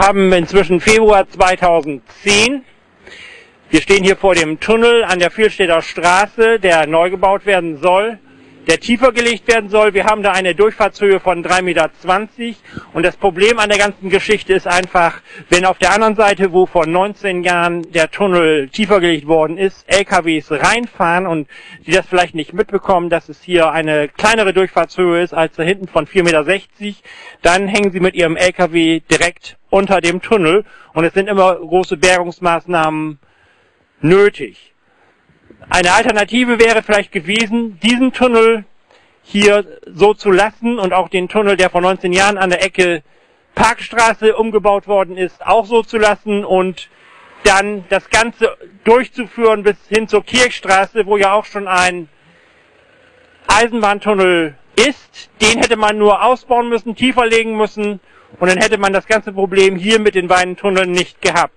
haben inzwischen Februar 2010. Wir stehen hier vor dem Tunnel an der Vielstädter Straße, der neu gebaut werden soll, der tiefer gelegt werden soll. Wir haben da eine Durchfahrtshöhe von 3,20 Meter. Und das Problem an der ganzen Geschichte ist einfach, wenn auf der anderen Seite, wo vor 19 Jahren der Tunnel tiefer gelegt worden ist, LKWs reinfahren und die das vielleicht nicht mitbekommen, dass es hier eine kleinere Durchfahrtshöhe ist als da hinten von 4,60 Meter, dann hängen sie mit ihrem LKW direkt unter dem Tunnel und es sind immer große Bergungsmaßnahmen nötig. Eine Alternative wäre vielleicht gewesen, diesen Tunnel hier so zu lassen und auch den Tunnel, der vor 19 Jahren an der Ecke Parkstraße umgebaut worden ist, auch so zu lassen und dann das Ganze durchzuführen bis hin zur Kirchstraße, wo ja auch schon ein Eisenbahntunnel ist. Den hätte man nur ausbauen müssen, tiefer legen müssen und dann hätte man das ganze Problem hier mit den beiden Tunneln nicht gehabt.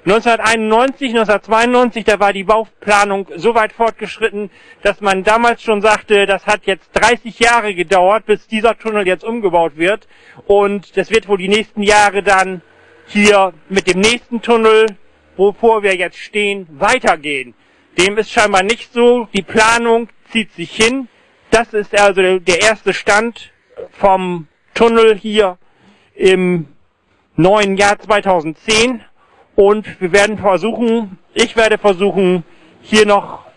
1991, 1992, da war die Bauplanung so weit fortgeschritten, dass man damals schon sagte, das hat jetzt 30 Jahre gedauert, bis dieser Tunnel jetzt umgebaut wird. Und das wird wohl die nächsten Jahre dann hier mit dem nächsten Tunnel, wovor wir jetzt stehen, weitergehen. Dem ist scheinbar nicht so. Die Planung zieht sich hin. Das ist also der erste Stand vom Tunnel hier im neuen Jahr 2010. Und wir werden versuchen, ich werde versuchen, hier noch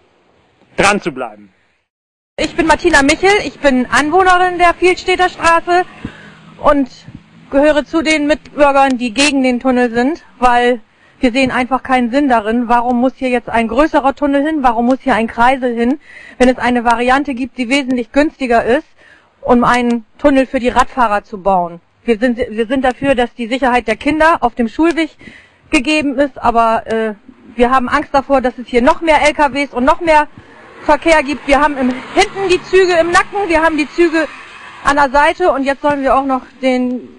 dran zu bleiben. Ich bin Martina Michel, ich bin Anwohnerin der Vielstädter Straße und gehöre zu den Mitbürgern, die gegen den Tunnel sind, weil wir sehen einfach keinen Sinn darin. Warum muss hier jetzt ein größerer Tunnel hin? Warum muss hier ein Kreisel hin, wenn es eine Variante gibt, die wesentlich günstiger ist, um einen Tunnel für die Radfahrer zu bauen? Wir sind dafür, dass die Sicherheit der Kinder auf dem Schulweg gegeben ist, aber wir haben Angst davor, dass es hier noch mehr LKWs und noch mehr Verkehr gibt. Wir haben hinten die Züge im Nacken, wir haben die Züge an der Seite und jetzt sollen wir auch noch den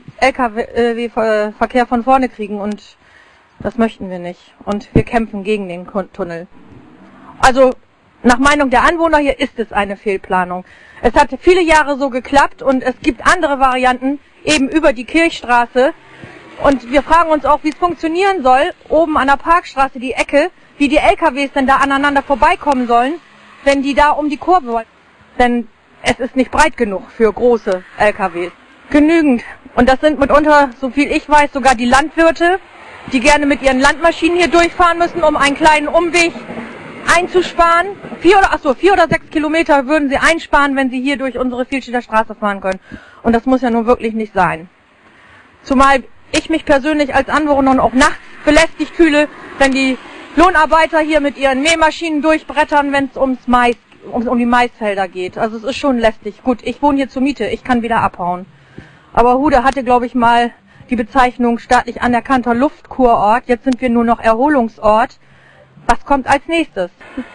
LKW-Verkehr von vorne kriegen und das möchten wir nicht. Und wir kämpfen gegen den Tunnel. Also nach Meinung der Anwohner hier ist es eine Fehlplanung. Es hat viele Jahre so geklappt und es gibt andere Varianten, eben über die Kirchstraße. Und wir fragen uns auch, wie es funktionieren soll, oben an der Parkstraße, die Ecke, wie die LKWs denn da aneinander vorbeikommen sollen, wenn die da um die Kurve wollen. Denn es ist nicht breit genug für große LKWs. Genügend. Und das sind mitunter, so viel ich weiß, sogar die Landwirte, die gerne mit ihren Landmaschinen hier durchfahren müssen, um einen kleinen Umweg einzusparen. 4 oder 6 Kilometer würden sie einsparen, wenn sie hier durch unsere Vielstädter Straße fahren können. Und das muss ja nun wirklich nicht sein. Zumal ich mich persönlich als Anwohnerin auch nachts belästigt fühle, wenn die Lohnarbeiter hier mit ihren Mähmaschinen durchbrettern, wenn es um die Maisfelder geht. Also es ist schon lästig. Gut, ich wohne hier zur Miete, ich kann wieder abhauen. Aber Hude hatte, glaube ich, mal die Bezeichnung staatlich anerkannter Luftkurort. Jetzt sind wir nur noch Erholungsort. Was kommt als nächstes?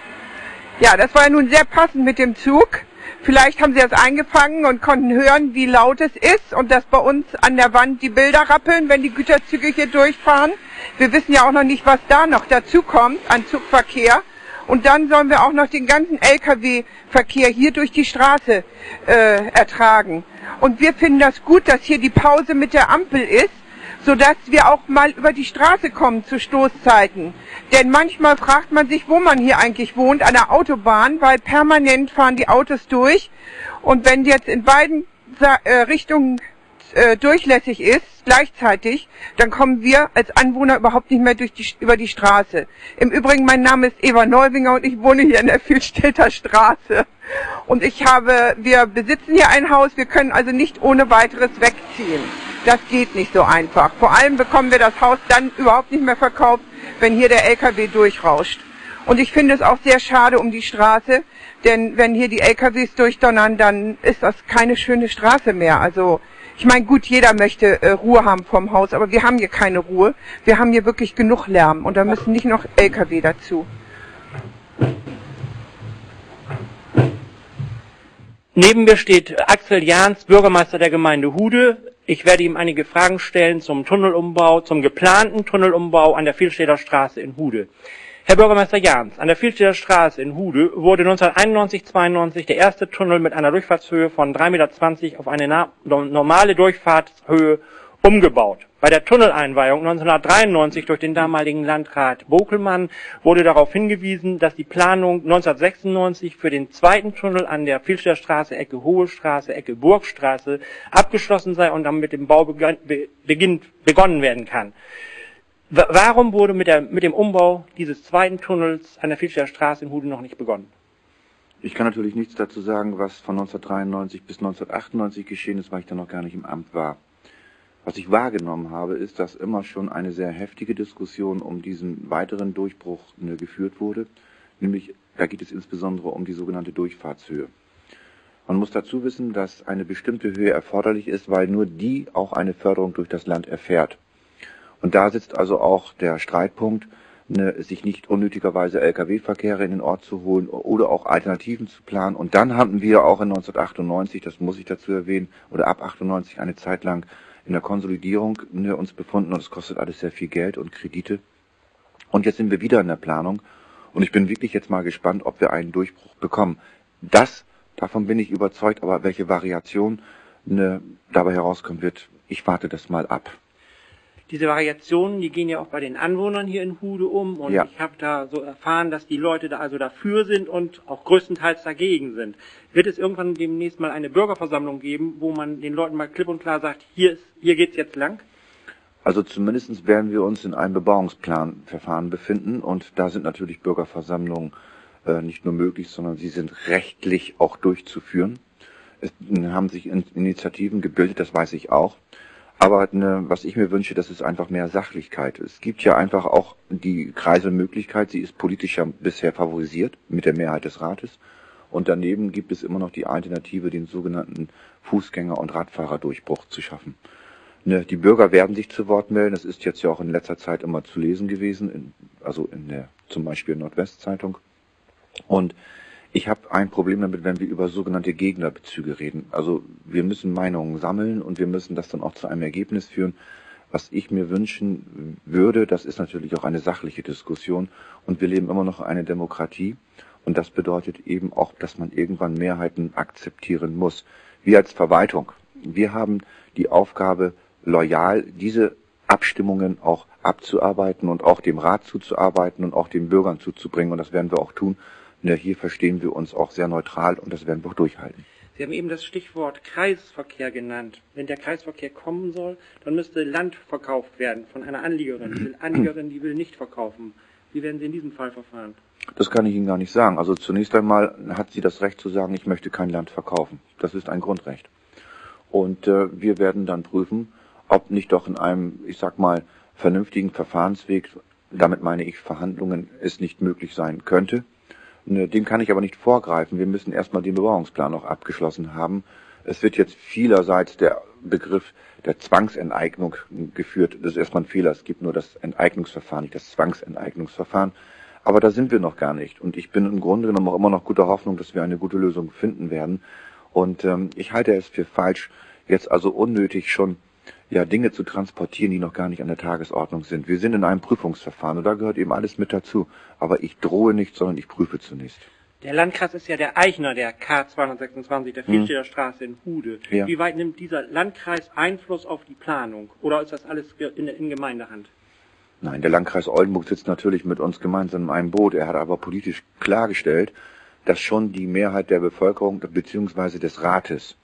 Ja, das war ja nun sehr passend mit dem Zug. Vielleicht haben Sie das eingefangen und konnten hören, wie laut es ist und dass bei uns an der Wand die Bilder rappeln, wenn die Güterzüge hier durchfahren. Wir wissen ja auch noch nicht, was da noch dazu kommt an Zugverkehr. Und dann sollen wir auch noch den ganzen Lkw-Verkehr hier durch die Straße ertragen. Und wir finden das gut, dass hier die Pause mit der Ampel ist, sodass wir auch mal über die Straße kommen zu Stoßzeiten. Denn manchmal fragt man sich, wo man hier eigentlich wohnt, an der Autobahn, weil permanent fahren die Autos durch. Und wenn jetzt in beiden Richtungen durchlässig ist, gleichzeitig, dann kommen wir als Anwohner überhaupt nicht mehr über die Straße. Im Übrigen, mein Name ist Eva Neuwinger und ich wohne hier in der Vielstädter Straße. Und wir besitzen hier ein Haus, wir können also nicht ohne weiteres wegziehen. Das geht nicht so einfach. Vor allem bekommen wir das Haus dann überhaupt nicht mehr verkauft, wenn hier der LKW durchrauscht. Und ich finde es auch sehr schade um die Straße, denn wenn hier die LKWs durchdonnern, dann ist das keine schöne Straße mehr. Also ich meine, gut, jeder möchte Ruhe haben vom Haus, aber wir haben hier keine Ruhe. Wir haben hier wirklich genug Lärm und da müssen nicht noch LKW dazu. Neben mir steht Axel Jahns, Bürgermeister der Gemeinde Hude. Ich werde ihm einige Fragen stellen zum Tunnelumbau, zum geplanten Tunnelumbau an der Vielstädter Straße in Hude. Herr Bürgermeister Jahns, an der Vielstädter Straße in Hude wurde 1991/92 der erste Tunnel mit einer Durchfahrtshöhe von 3,20 Meter auf eine normale Durchfahrtshöhe umgebaut. Bei der Tunneleinweihung 1993 durch den damaligen Landrat Bokelmann wurde darauf hingewiesen, dass die Planung 1996 für den zweiten Tunnel an der Vilstädter Straße, Ecke Hohe Straße, Ecke Burgstraße abgeschlossen sei und dann mit dem Bau begonnen werden kann. Warum wurde mit dem Umbau dieses zweiten Tunnels an der Vilstädter Straße in Hude noch nicht begonnen? Ich kann natürlich nichts dazu sagen, was von 1993 bis 1998 geschehen ist, weil ich da noch gar nicht im Amt war. Was ich wahrgenommen habe, ist, dass immer schon eine sehr heftige Diskussion um diesen weiteren Durchbruch geführt wurde. Nämlich, da geht es insbesondere um die sogenannte Durchfahrtshöhe. Man muss dazu wissen, dass eine bestimmte Höhe erforderlich ist, weil nur die auch eine Förderung durch das Land erfährt. Und da sitzt also auch der Streitpunkt, sich nicht unnötigerweise Lkw-Verkehre in den Ort zu holen oder auch Alternativen zu planen. Und dann hatten wir auch in 1998, das muss ich dazu erwähnen, oder ab 98 eine Zeit lang in der Konsolidierung uns befunden und es kostet alles sehr viel Geld und Kredite. Und jetzt sind wir wieder in der Planung und ich bin wirklich jetzt mal gespannt, ob wir einen Durchbruch bekommen. Davon bin ich überzeugt, aber welche Variation dabei herauskommen wird, ich warte das mal ab. Diese Variationen, die gehen ja auch bei den Anwohnern hier in Hude um und ja. Ich habe da so erfahren, dass die Leute da also dafür sind und auch größtenteils dagegen sind. Wird es irgendwann demnächst mal eine Bürgerversammlung geben, wo man den Leuten mal klipp und klar sagt, hier geht's jetzt lang? Also zumindest werden wir uns in einem Bebauungsplanverfahren befinden und da sind natürlich Bürgerversammlungen nicht nur möglich, sondern sie sind rechtlich auch durchzuführen. Es haben sich Initiativen gebildet, das weiß ich auch. Aber was ich mir wünsche, das ist einfach mehr Sachlichkeit. Es gibt ja einfach auch die Kreiselmöglichkeit, sie ist politisch ja bisher favorisiert mit der Mehrheit des Rates. Und daneben gibt es immer noch die Alternative, den sogenannten Fußgänger- und Radfahrerdurchbruch zu schaffen. Die Bürger werden sich zu Wort melden, das ist jetzt ja auch in letzter Zeit immer zu lesen gewesen, zum Beispiel Nordwestzeitung. Und ich habe ein Problem damit, wenn wir über sogenannte Gegnerbezüge reden. Also wir müssen Meinungen sammeln und wir müssen das dann auch zu einem Ergebnis führen. Was ich mir wünschen würde, das ist natürlich auch eine sachliche Diskussion. Und wir leben immer noch eine Demokratie. Und das bedeutet eben auch, dass man irgendwann Mehrheiten akzeptieren muss. Wir als Verwaltung, wir haben die Aufgabe, loyal diese Abstimmungen auch abzuarbeiten und auch dem Rat zuzuarbeiten und auch den Bürgern zuzubringen. Und das werden wir auch tun. Hier verstehen wir uns auch sehr neutral und das werden wir auch durchhalten. Sie haben eben das Stichwort Kreisverkehr genannt. Wenn der Kreisverkehr kommen soll, dann müsste Land verkauft werden von einer Anliegerin. Die Anliegerin, die will nicht verkaufen. Wie werden Sie in diesem Fall verfahren? Das kann ich Ihnen gar nicht sagen. Also zunächst einmal hat sie das Recht zu sagen, ich möchte kein Land verkaufen. Das ist ein Grundrecht. Und wir werden dann prüfen, ob nicht doch in einem, ich sag mal, vernünftigen Verfahrensweg, damit meine ich Verhandlungen, es nicht möglich sein könnte. Dem kann ich aber nicht vorgreifen. Wir müssen erstmal den Bebauungsplan noch abgeschlossen haben. Es wird jetzt vielerseits der Begriff der Zwangsenteignung geführt. Das ist erstmal ein Fehler. Es gibt nur das Enteignungsverfahren, nicht das Zwangsenteignungsverfahren. Aber da sind wir noch gar nicht. Und ich bin im Grunde genommen auch immer noch guter Hoffnung, dass wir eine gute Lösung finden werden. Und ich halte es für falsch, jetzt also unnötig schon Dinge zu transportieren, die noch gar nicht an der Tagesordnung sind. Wir sind in einem Prüfungsverfahren und da gehört eben alles mit dazu. Aber ich drohe nicht, sondern ich prüfe zunächst. Der Landkreis ist ja der Eigner der K226, der Vilstädter Straße in Hude. Ja. Wie weit nimmt dieser Landkreis Einfluss auf die Planung? Oder ist das alles in Gemeindehand? Nein, der Landkreis Oldenburg sitzt natürlich mit uns gemeinsam in einem Boot. Er hat aber politisch klargestellt, dass schon die Mehrheit der Bevölkerung bzw. des Rates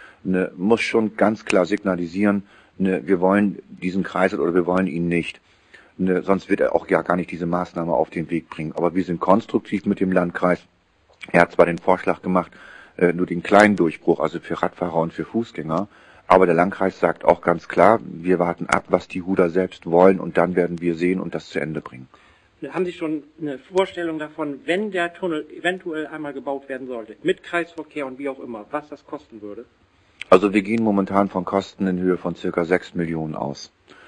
muss schon ganz klar signalisieren, wir wollen diesen Kreis oder wir wollen ihn nicht. Sonst wird er auch gar nicht diese Maßnahme auf den Weg bringen. Aber wir sind konstruktiv mit dem Landkreis. Er hat zwar den Vorschlag gemacht, nur den kleinen Durchbruch, also für Radfahrer und für Fußgänger, aber der Landkreis sagt auch ganz klar, wir warten ab, was die Huder selbst wollen und dann werden wir sehen und das zu Ende bringen. Haben Sie schon eine Vorstellung davon, wenn der Tunnel eventuell einmal gebaut werden sollte, mit Kreisverkehr und wie auch immer, was das kosten würde? Also wir gehen momentan von Kosten in Höhe von ca. 6 Millionen aus.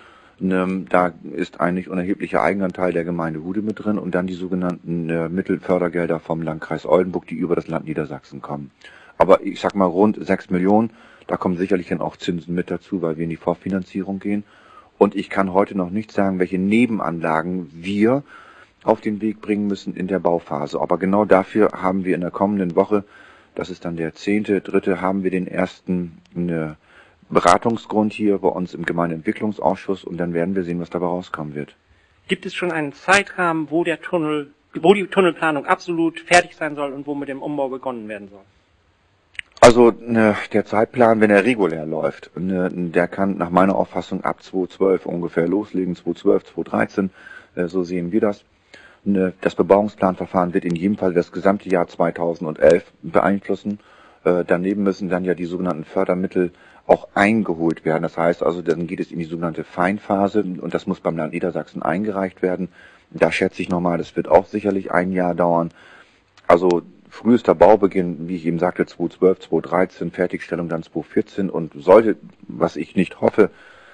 Da ist ein nicht unerheblicher Eigenanteil der Gemeinde Hude mit drin und dann die sogenannten Mittelfördergelder vom Landkreis Oldenburg, die über das Land Niedersachsen kommen. Aber ich sag mal rund 6 Millionen, da kommen sicherlich dann auch Zinsen mit dazu, weil wir in die Vorfinanzierung gehen. Und ich kann heute noch nicht sagen, welche Nebenanlagen wir auf den Weg bringen müssen in der Bauphase. Aber genau dafür haben wir in der kommenden Woche, das ist dann der 10.3., haben wir den ersten Beratungsgrund hier bei uns im Gemeindeentwicklungsausschuss und dann werden wir sehen, was dabei rauskommen wird. Gibt es schon einen Zeitrahmen, wo die Tunnelplanung absolut fertig sein soll und wo mit dem Umbau begonnen werden soll? Also der Zeitplan, wenn er regulär läuft, der kann nach meiner Auffassung ab 2012 ungefähr loslegen, 2012, 2013, so sehen wir das. Das Bebauungsplanverfahren wird in jedem Fall das gesamte Jahr 2011 beeinflussen. Daneben müssen dann ja die sogenannten Fördermittel auch eingeholt werden. Das heißt also, dann geht es in die sogenannte Feinphase und das muss beim Land Niedersachsen eingereicht werden. Da schätze ich nochmal, das wird auch sicherlich ein Jahr dauern. Also frühester Baubeginn, wie ich eben sagte, 2012, 2013, Fertigstellung dann 2014 und sollte, was ich nicht hoffe,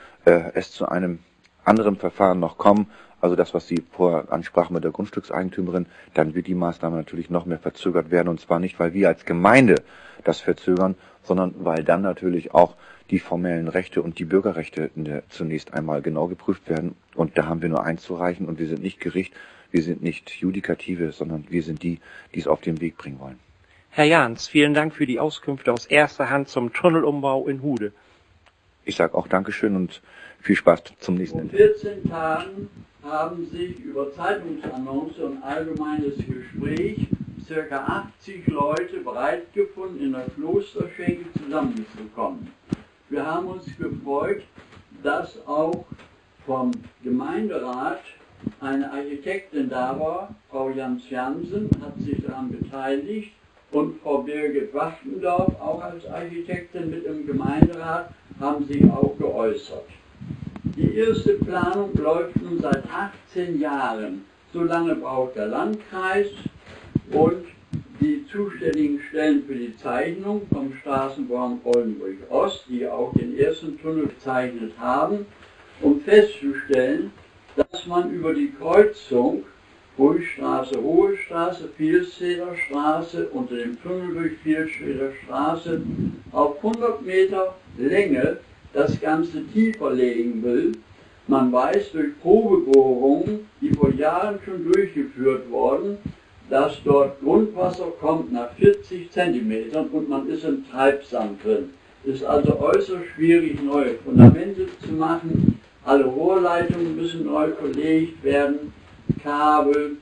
es zu einem anderen Verfahren noch kommen, also das, was Sie vorher ansprachen mit der Grundstückseigentümerin, dann wird die Maßnahme natürlich noch mehr verzögert werden und zwar nicht, weil wir als Gemeinde das verzögern, sondern weil dann natürlich auch die formellen Rechte und die Bürgerrechte zunächst einmal genau geprüft werden und da haben wir nur einzureichen und wir sind nicht Gericht, wir sind nicht Judikative, sondern wir sind die, die es auf den Weg bringen wollen. Herr Jahns, vielen Dank für die Auskünfte aus erster Hand zum Tunnelumbau in Hude. Ich sage auch Dankeschön und viel Spaß zum nächsten Vor Interview. 14 Tagen haben sich über Zeitungsannonce und allgemeines Gespräch ca. 80 Leute bereit gefunden, in der Klosterschenke zusammenzukommen. Wir haben uns gefreut, dass auch vom Gemeinderat eine Architektin da war, Frau Jans Jansen, hat sich daran beteiligt und Frau Birgit Wachtendorf, auch als Architektin mit im Gemeinderat, haben sich auch geäußert. Die erste Planung läuft nun seit 18 Jahren. So lange braucht der Landkreis und die zuständigen Stellen für die Zeichnung vom Straßenbau Oldenburg Ost, die auch den ersten Tunnel gezeichnet haben, um festzustellen, dass man über die Kreuzung Ruhigstraße, Hohe Straße, Vilssteder Straße unter dem Tunnel durch Vilssteder Straße auf 100 Meter Länge das Ganze tiefer legen will. Man weiß durch Probebohrungen, die vor Jahren schon durchgeführt wurden, dass dort Grundwasser kommt nach 40 Zentimetern und man ist im Treibsand drin. Es ist also äußerst schwierig, neue Fundamente zu machen. Alle Rohrleitungen müssen neu verlegt werden, Kabel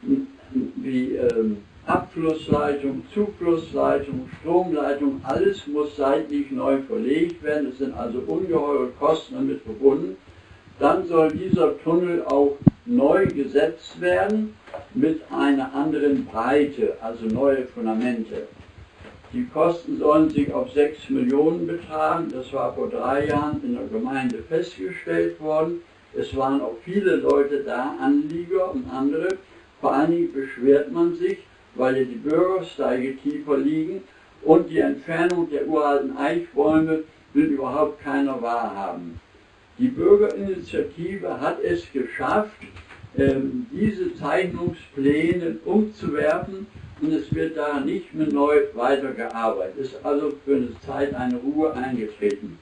wie Abflussleitung, Zuflussleitung, Stromleitung, alles muss seitlich neu verlegt werden. Es sind also ungeheure Kosten damit verbunden. Dann soll dieser Tunnel auch neu gesetzt werden mit einer anderen Breite, also neue Fundamente. Die Kosten sollen sich auf 6 Millionen betragen. Das war vor 3 Jahren in der Gemeinde festgestellt worden. Es waren auch viele Leute da, Anlieger und andere. Vor allen Dingen beschwert man sich, weil die Bürgersteige tiefer liegen und die Entfernung der uralten Eichbäume will überhaupt keiner wahrhaben. Die Bürgerinitiative hat es geschafft, diese Zeichnungspläne umzuwerfen und es wird da nicht mehr neu weitergearbeitet. Es ist also für eine Zeit eine Ruhe eingetreten.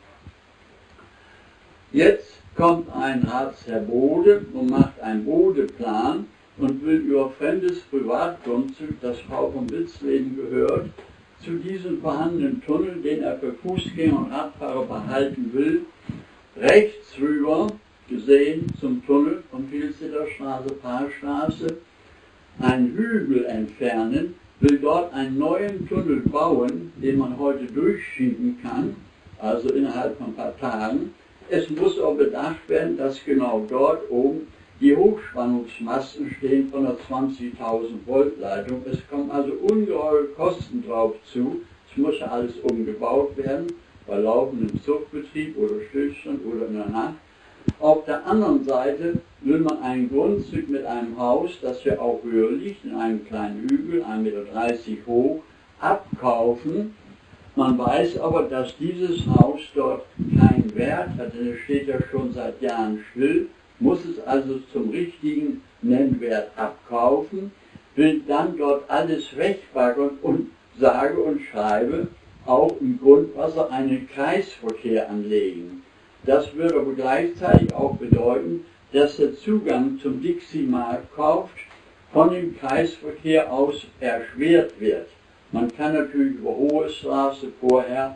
Jetzt kommt ein Ratsherr Bode und macht einen Bodeplan und will über fremdes Privatgrundstück, das Frau von Witzleben gehört, zu diesem vorhandenen Tunnel, den er für Fußgänger und Radfahrer behalten will, rechts rüber gesehen zum Tunnel von Vilssteder Straße, Parkstraße, einen Hügel entfernen, will dort einen neuen Tunnel bauen, den man heute durchschieben kann, also innerhalb von ein paar Tagen. Es muss auch bedacht werden, dass genau dort oben die Hochspannungsmasten stehen von der 20.000 Volt Leitung. Es kommen also ungeheure Kosten drauf zu. Es muss ja alles umgebaut werden, bei laufendem Zuchtbetrieb oder Stillstand oder in der Nacht. Auf der anderen Seite will man ein Grundstück mit einem Haus, das ja auch höher liegt, in einem kleinen Hügel, 1,30 Meter hoch, abkaufen. Man weiß aber, dass dieses Haus dort keinen Wert hat, denn es steht ja schon seit Jahren still, muss es also zum richtigen Nennwert abkaufen, will dann dort alles wegbaggern und sage und schreibe auch im Grundwasser einen Kreisverkehr anlegen. Das würde aber gleichzeitig auch bedeuten, dass der Zugang zum Dixie-Markt von dem Kreisverkehr aus erschwert wird. Man kann natürlich über Hohe Straße vorher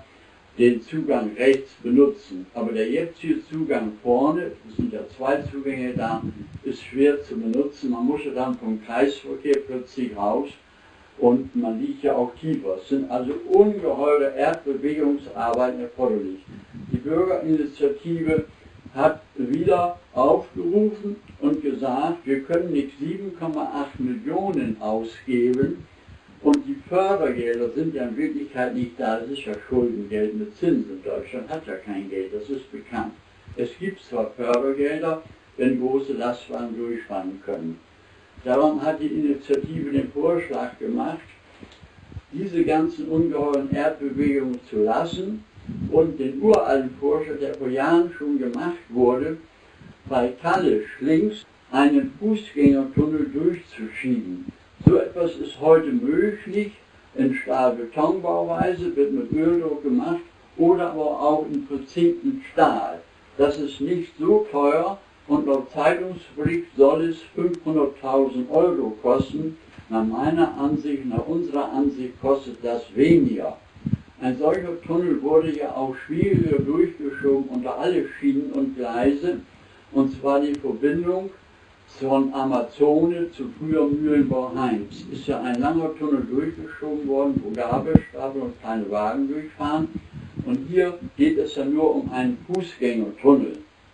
den Zugang rechts benutzen. Aber der jetzige Zugang vorne, es sind ja zwei Zugänge da, ist schwer zu benutzen. Man muss ja dann vom Kreisverkehr plötzlich raus und man liegt ja auch tiefer. Es sind also ungeheure Erdbewegungsarbeiten erforderlich. Die Bürgerinitiative hat wieder aufgerufen und gesagt, wir können nicht 7,8 Millionen ausgeben und die Fördergelder sind ja in Wirklichkeit nicht da, das ist ja Schuldengeld mit Zinsen. Deutschland hat ja kein Geld, das ist bekannt. Es gibt zwar Fördergelder, wenn große Lastwagen durchfahren können. Darum hat die Initiative den Vorschlag gemacht, diese ganzen ungeheuren Erdbewegungen zu lassen und den uralten Vorschlag, der vor Jahren schon gemacht wurde, bei Kalisch links einen Fußgängertunnel durchzuschieben. So etwas ist heute möglich, in Stahl-Betonbauweise, wird mit Öldruck gemacht oder aber auch in verzinkten Stahl. Das ist nicht so teuer und laut Zeitungsbericht soll es 500.000 Euro kosten. Nach meiner Ansicht, nach unserer Ansicht kostet das weniger. Ein solcher Tunnel wurde ja auch schwieriger durchgeschoben unter alle Schienen und Gleise, und zwar die Verbindung von Amazone zu früher Mühlenbau Heims. Ist ja ein langer Tunnel durchgeschoben worden, wo Gabelstapel und kleine Wagen durchfahren. Und hier geht es ja nur um einen Fußgängertunnel.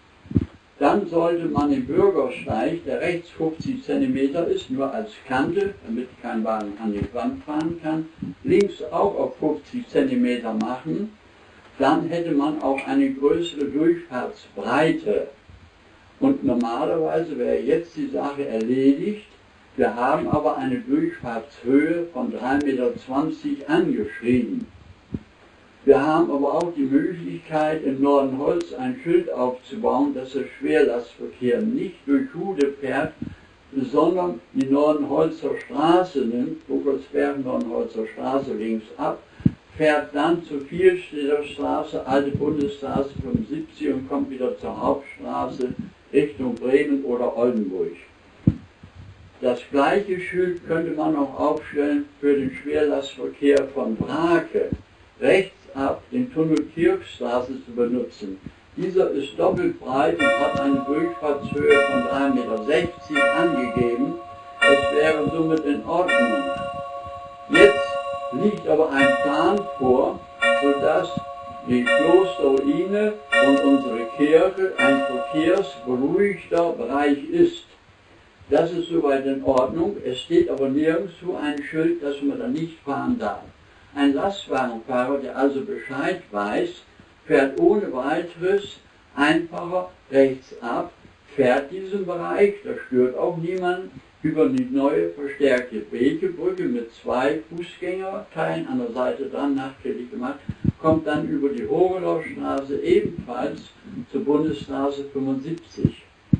Dann sollte man den Bürgersteig, der rechts 50 cm ist, nur als Kante, damit kein Wagen an die Wand fahren kann, links auch auf 50 cm machen. Dann hätte man auch eine größere Durchfahrtsbreite. Und normalerweise wäre jetzt die Sache erledigt. Wir haben aber eine Durchfahrtshöhe von 3,20 Meter angeschrieben. Wir haben aber auch die Möglichkeit, in Nordenholz ein Schild aufzubauen, dass der Schwerlastverkehr nicht durch Hude fährt, sondern die Nordenholzer Straße nimmt, Burgersberg, Nordenholzer Straße links ab, fährt dann zur Vielstädter Straße, alte Bundesstraße 75 und kommt wieder zur Hauptstraße Richtung Bremen oder Oldenburg. Das gleiche Schild könnte man auch aufstellen für den Schwerlastverkehr von Brake, rechts ab den Tunnel Kirchstraße zu benutzen. Dieser ist doppelt breit und hat eine Durchfahrtshöhe von 3,60 Meter angegeben. Es wäre somit in Ordnung. Jetzt liegt aber ein Plan vor, sodass die Klosterruine und unsere Kirche ein verkehrsberuhigter Bereich ist. Das ist soweit in Ordnung. Es steht aber nirgendwo ein Schild, dass man da nicht fahren darf. Ein Lastwagenfahrer, der also Bescheid weiß, fährt ohne weiteres einfacher rechts ab, fährt diesen Bereich, das stört auch niemanden, über die neue verstärkte Bekebrücke mit 2 Fußgängerteilen an der Seite dran, nachträglich gemacht, kommt dann über die Hogelerstraße ebenfalls zur Bundesstraße 75.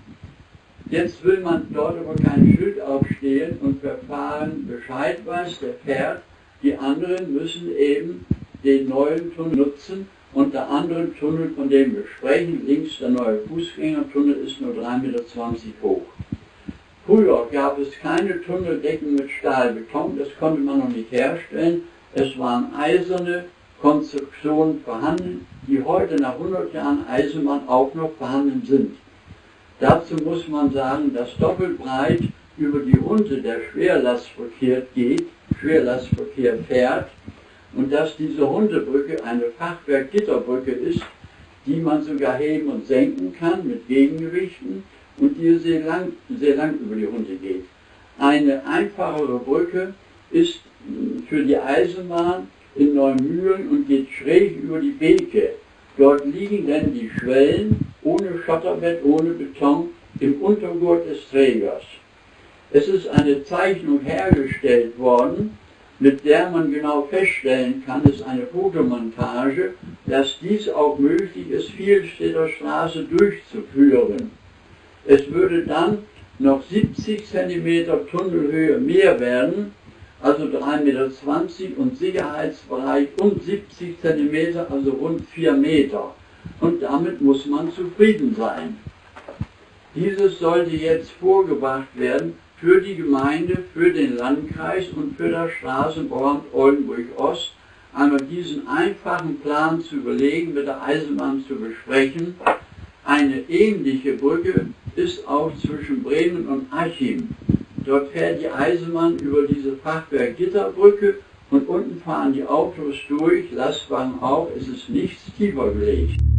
Jetzt will man dort aber kein Schild aufstehen und wer fahren Bescheid weiß, der fährt. Die anderen müssen eben den neuen Tunnel nutzen und der andere Tunnel, von dem wir sprechen, links der neue Fußgängertunnel, ist nur 3,20 Meter hoch. Früher gab es keine Tunneldecken mit Stahlbeton, das konnte man noch nicht herstellen. Es waren eiserne Konstruktionen vorhanden, die heute nach 100 Jahren Eisenbahn auch noch vorhanden sind. Dazu muss man sagen, dass doppelt breit über die Runde der Schwerlastverkehr geht, Schwerlastverkehr fährt und dass diese Hundebrücke eine Fachwerkgitterbrücke ist, die man sogar heben und senken kann mit Gegengewichten und die sehr lang über die Hunde geht. Eine einfachere Brücke ist für die Eisenbahn in Neumühlen und geht schräg über die Beke. Dort liegen dann die Schwellen ohne Schotterbett, ohne Beton im Untergurt des Trägers. Es ist eine Zeichnung hergestellt worden, mit der man genau feststellen kann, es ist eine Fotomontage, dass dies auch möglich ist, Vielstädter Straße durchzuführen. Es würde dann noch 70 cm Tunnelhöhe mehr werden, also 3,20 Meter und Sicherheitsbereich um 70 cm, also rund 4 Meter. Und damit muss man zufrieden sein. Dieses sollte jetzt vorgebracht werden für die Gemeinde, für den Landkreis und für das Straßenbauamt Oldenburg Ost einmal diesen einfachen Plan zu überlegen, mit der Eisenbahn zu besprechen. Eine ähnliche Brücke ist auch zwischen Bremen und Achim. Dort fährt die Eisenbahn über diese Fachwerk-Gitterbrücke und unten fahren die Autos durch, Lastwagen auch, es ist nichts tiefer gelegt.